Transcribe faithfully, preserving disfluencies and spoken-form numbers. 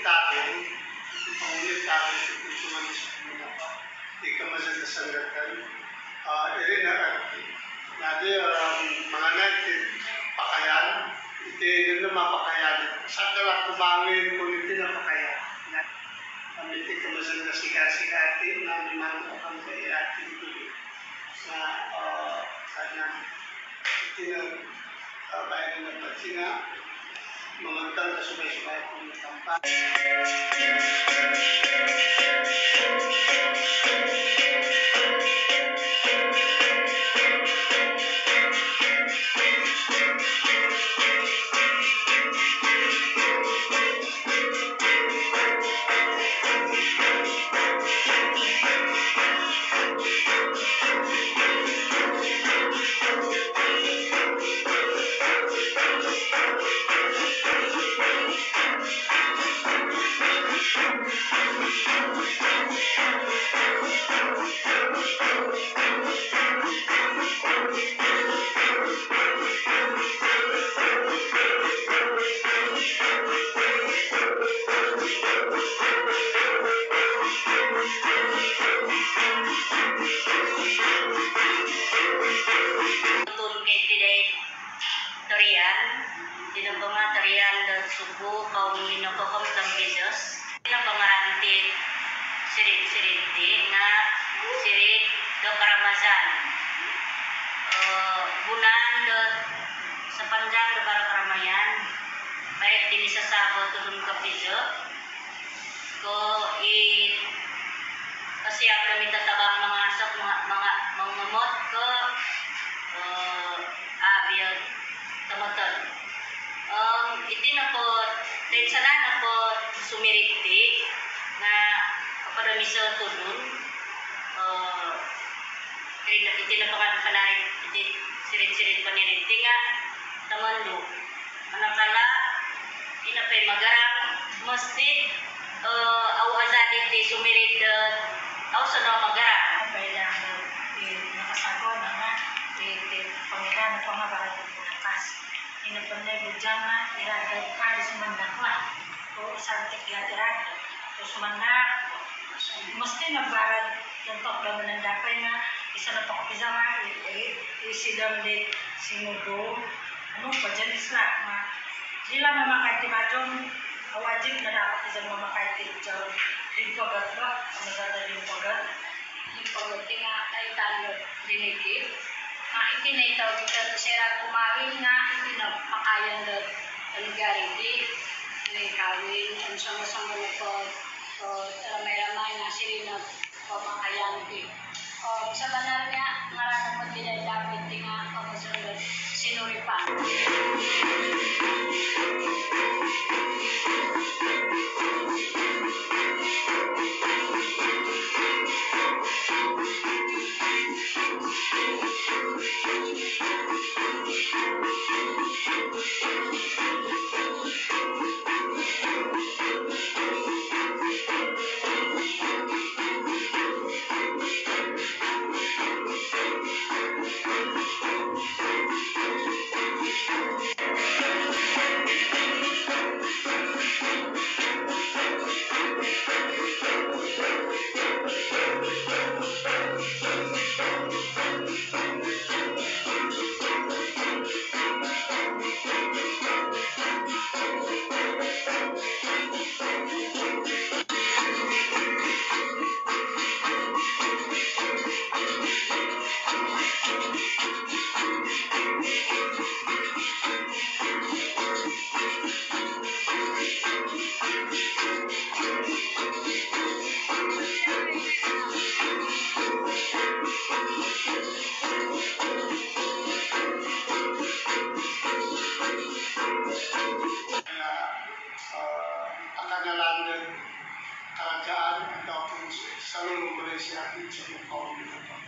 tabi, pangulit tabi itu manusia apa, ika masih kesangatan, ini nak, nanti mengenai pakaian, itu itu nama pakaian, setelah kubangin kulitin apa pakaian, nak, kami itu masih kasih kasih, nanti mana akan saya itu, nah, karena itu baik dengan Cina mengental kesubai-subai pun tempat. Subuh kaum minokokom tambisos na pangarantid sirit-siriti nga sirit do Karamazan uh, bulan do sa panjang do Karamayan baik din sa Sabot tulong kapiso ko i kasi ako kami tatabang mga asap mga mga mamamot ko uh, abiyot tamoton. Um, iti na po, dahil sana na po sumiriti na kapag miso tulun, uh, iti na po ka panarit, iti sirit-sirit paniriti nga, tamando. Manakala, inapay magarang, mesti, uh, aw azadi iti sumirit, uh, aw sana magarang. Apay lang, nakasagod na nga, iti pangilan na pangabarat ng pinakas. Inapanay bujanga iragay ka di sumandakwa o santik latirado o sumandak mesti nagbarad ng tokda manandapay nga isa na pakapisa nga isidam di sinudo ano pa dyan isla nga di lang mamakaiti majong wajib na dapat isang mamakaiti dyan din pagat ba ang nagada din pagat din pagat nga ay talot dinigit nga itinitaw dito sira kumawin nga itinapakayan na aligari di kawin ang sama-sama na po ramay-ramay na sila na pamakayan di sa banar nga marana po din dapat di nga kamusunod sinuripan. Kerajaan ataupun seluruh Malaysia itu kaum